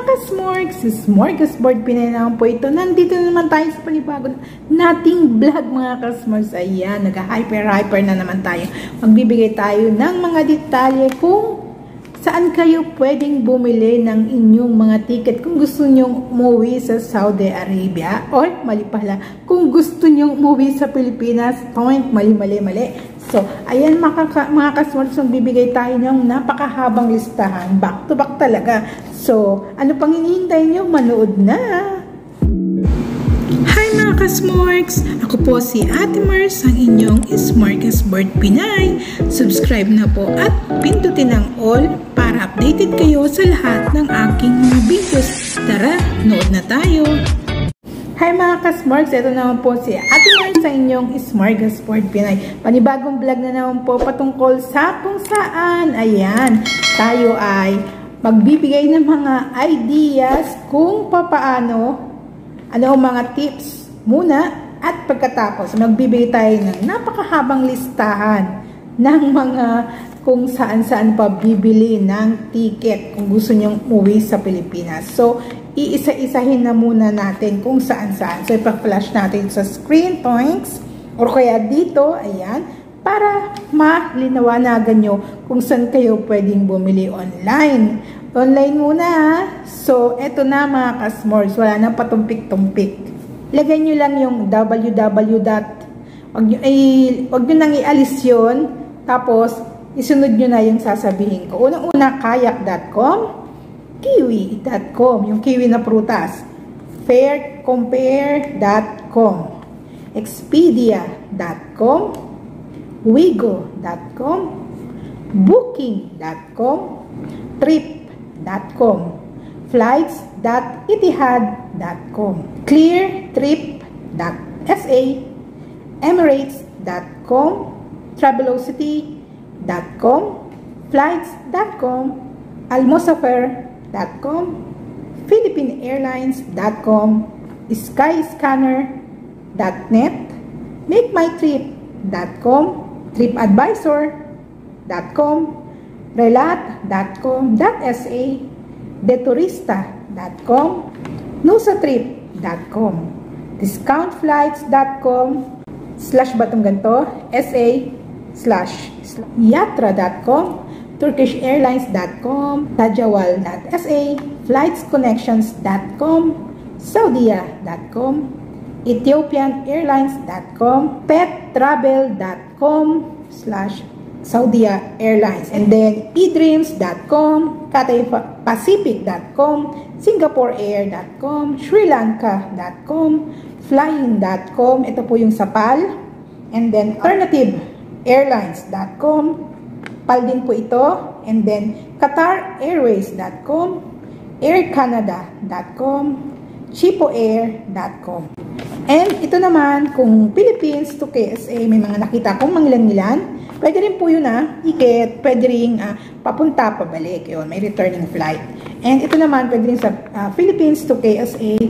ka-smorgs, Smorgasbord Pinay naman po ito. Nandito naman tayo sa panibago nating vlog mga ka-smorgs. Ayan, nag-hyper na naman tayo. Magbibigay tayo ng mga detalye kung saan kayo pwedeng bumili ng inyong mga ticket kung gusto nyong umuwi sa Saudi Arabia. O, mali pala. Kung gusto nyong umuwi sa Pilipinas, point, mali. So, ayan mga ka-smorgs, magbibigay tayo ng napakahabang listahan. Back to back talaga. So, ano pang hinihintay nyo? Manood na! Hi mga ka-smorgs! Ako po si Ate Mars, ang inyong Smorgasbord Pinay. Subscribe na po at pindutin ang all para updated kayo sa lahat ng aking mga videos. Tara, nood na tayo! Hi mga ka-smorgs! Ito naman po si Ate Mars, ang inyong Smorgasbord Pinay. Panibagong vlog na naman po patungkol sa kung saan, ayan, tayo ay magbibigay ng mga ideas kung papaano, ano ang mga tips muna at pagkatapos magbibigay tayo ng napakahabang listahan ng mga kung saan pa bibili ng ticket kung gusto nyong umuwi sa Pilipinas. So, iisa-isahin na muna natin kung saan-saan. So, ipa-flash natin sa screen points or kaya dito, ayan, para malinawagan nyo kung saan kayo pwedeng bumili online. Online muna. So, eto na mga ka-smorgs. Wala nang patumpik-tumpik. Lagay nyo lang yung www. Wag nyo nang ialis yun. Tapos, isunod nyo na yung sasabihin ko. Unang-una, kayak.com, kiwi.com, yung kiwi na prutas. faircompare.com, expedia.com, wigo.com, booking.com, trip.com, flights.etihad.com, cleartrip.sa, emirates.com, travelocity.com, flights.com, almosafar.com, philippineairlines.com, skyscanner.net, makemytrip.com, tripadvisor.com, relat.com.sa, deturista.com, nusatrip.com, discountflights.com, /sa/yatra.com, turkishairlines.com, tajawal.sa, flightsconnections.com, saudia.com, ethiopianairlines.com, pettravel.com /Saudia Airlines, and then edreams.com, cataypacific.com, singaporeair.com, srilanka.com, flying.com, ito po yung sa PAL, and then alternativeairlines.com, PAL din po ito, and then qatarairways.com, aircanada.com, chipoair.com. And ito naman, kung Philippines to KSA, may mga nakita kong mangilan-ngilan, pwede rin po yun ticket, pwede rin papunta, pabalik, yun, may returning flight. And ito naman, pwede rin sa Philippines to KSA,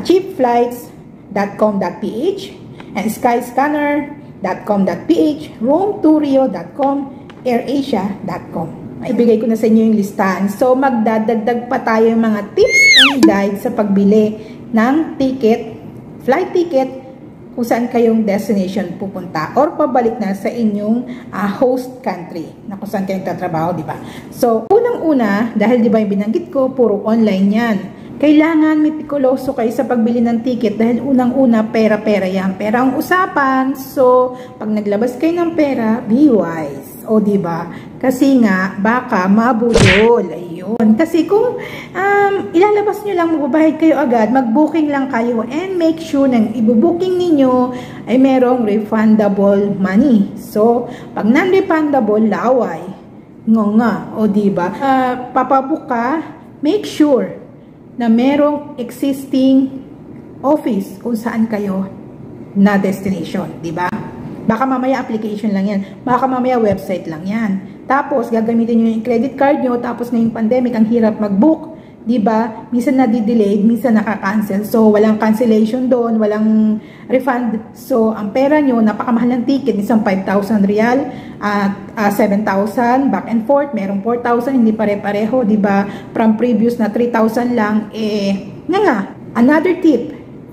cheapflights.com.ph, and skyscanner.com.ph, roamtorio.com, airasia.com. Ibigay ko na sa inyo yung listahan. So, magdadagdag pa tayo yung mga tips and guides sa pagbili ng ticket, flight ticket, kung saan kayong destination pupunta or pabalik na sa inyong host country na kung saan kayong tatrabaho, di ba? So, unang-una, dahil di ba yung binanggit ko, puro online yan. Kailangan mitikuloso kayo sa pagbili ng ticket dahil unang-una, pera-pera yan. Pera ang usapan. So, pag naglabas kayo ng pera, be wise. O, di ba? Kasi nga, baka mabudol. Ayun. Kasi kung ilalabas nyo lang, magbabayad kayo agad, mag-booking lang kayo and make sure na ibu-booking ninyo ay merong refundable money. So, pag non-refundable, laway. Nga. O, di ba? Papabook ka, make sure na merong existing office kung saan kayo na destination, di ba? Baka mamaya application lang yan. Baka mamaya website lang yan. Tapos, gagamitin nyo yung credit card nyo. Tapos, ngayong pandemic, ang hirap mag-book. diba? Minsan nadidelay, minsan nakakancel. So, walang cancellation doon, walang refund. So, ang pera nyo, napakamahal ng ticket, isang 5,000 real at 7,000 back and forth, merong 4,000, hindi pare-pareho, diba? From previous na 3,000 lang, nga, another tip.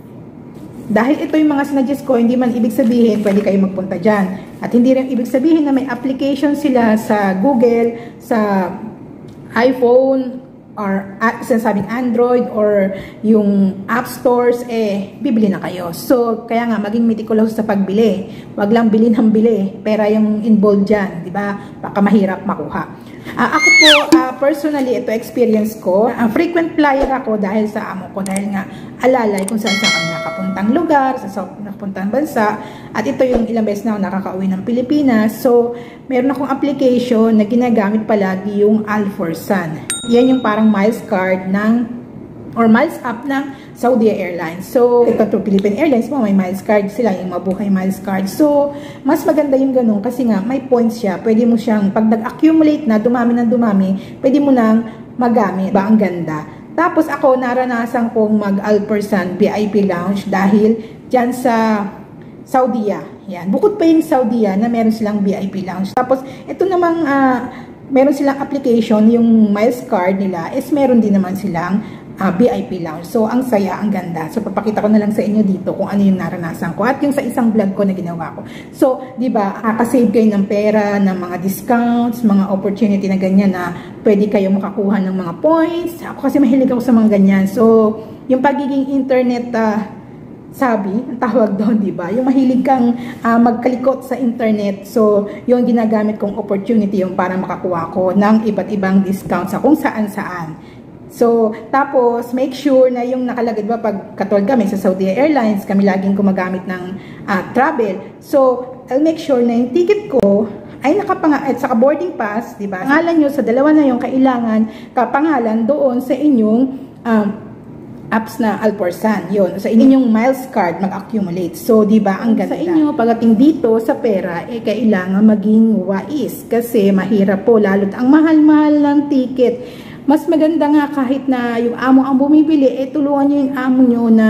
Dahil ito yung mga sinadjust ko, hindi man ibig sabihin, pwede kayo magpunta dyan. At hindi rin ibig sabihin na may application sila sa Google, sa iPhone, or sinasabing Android or yung app stores, bibili na kayo. So, kaya nga, maging meticulous sa pagbili. Wag lang bili ng bili. Pera yung involved dyan, di ba? Baka mahirap makuha. Ako po, personally, ito experience ko. Frequent flyer ako dahil sa amo ko. Dahil nga, alalay kung saan kami nakapuntang lugar, sa nakapuntang bansa. At ito yung ilang beses na ako nakakauwi ng Pilipinas. So, meron akong application na ginagamit palagi yung Alforsan. Yan yung parang miles card or miles up ng Saudi Airlines. So, ito to Philippine Airlines mo, may miles card sila, yung mabuhay miles card. So, mas maganda yung ganun kasi nga, may points siya. Pwede mo siyang, pag nag-accumulate na, dumami ng dumami, pwede mo nang magamit. Ba, ang ganda. Tapos ako, naranasan kong mag-Alforsan VIP Lounge dahil dyan sa Saudiya. Yan. Bukod pa yung Saudiya na meron silang VIP Lounge. Tapos, ito namang meron silang application, yung miles card nila is meron din naman silang VIP Lounge. So, ang saya, ang ganda. So, papakita ko na lang sa inyo dito kung ano yung naranasan ko at yung sa isang vlog ko na ginawa ko. So, di ba, nakasave kayo ng pera, ng mga discounts, mga opportunity na ganyan na pwede kayo makakuha ng mga points. Ako kasi mahilig ako sa mga ganyan. So, yung pagiging internet sabi, ang tawag doon, di ba? Yung mahilig kang magkalikot sa internet. So, yung ginagamit kong opportunity yung para makakuha ko ng iba't ibang discount sa kung saan-saan. So, tapos, make sure na yung nakalagay, ba, pag katulad kami sa Saudi Airlines, kami laging gumagamit ng travel. So, I'll make sure na yung ticket ko ay at saka boarding pass, di ba? Pangalan nyo sa dalawa na yung kailangan, kapangalan doon sa inyong apps na Alforsan, yun. Sa inyong miles card, mag-accumulate. So, di ba, ang ganda. Sa inyo, pagdating dito sa pera, kailangan maging wais. Kasi mahirap po, lalo't ang mahal-mahal ng ticket. Mas maganda nga kahit na yung amo ang bumibili, tulungan nyo yung amo nyo na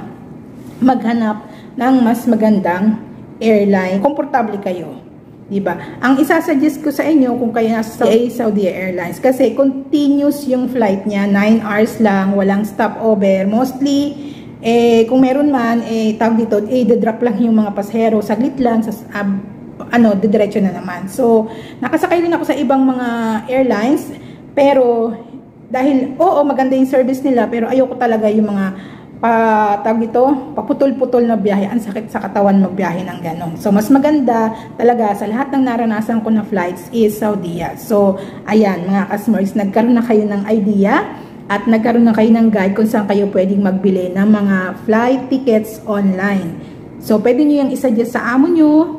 maghanap ng mas magandang airline. Komportable kayo. Diba? Ang isasuggest ko sa inyo kung kayo nasa Saudi Airlines kasi continuous yung flight niya, 9 hours lang, walang stopover. Mostly, kung meron man, tawag dito, drop lang yung mga pasahero, saglit lang, didiretso na naman. So, nakasakay rin ako sa ibang mga airlines, pero dahil, maganda yung service nila, pero ayoko talaga yung mga paputol-putol na biyahe. Ang sakit sa katawan magbiyahe ng ganon. So, mas maganda talaga sa lahat ng naranasan ko na flights is Saudiya. So, ayan, mga customers, nagkaroon na kayo ng idea at nagkaroon na kayo ng guide kung saan kayo pwedeng magbili ng mga flight tickets online. So, pwede nyo yung isa-suggest sa amo nyo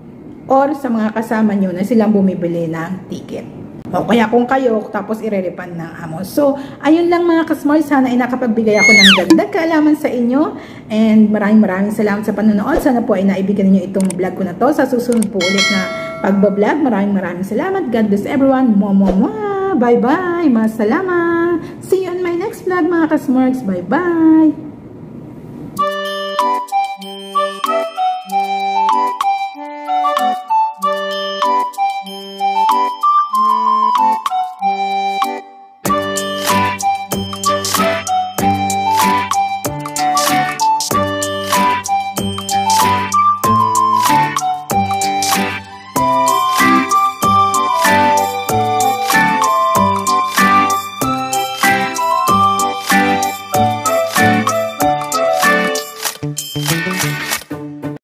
or sa mga kasama nyo na silang bumibili ng ticket. O kaya kung kayo, tapos irerefund ng amo. So, ayun lang mga kasmall. Sana ay nakapagbigay ako ng dagdag kaalaman sa inyo. And maraming salamat sa panonood. Sana po ay naibigyan niyo itong vlog ko na to. Sa susunod po ulit na pagbablog. Maraming salamat. God bless everyone. Bye-bye. Masalamat. See you on my next vlog mga kasmarks. Bye-bye.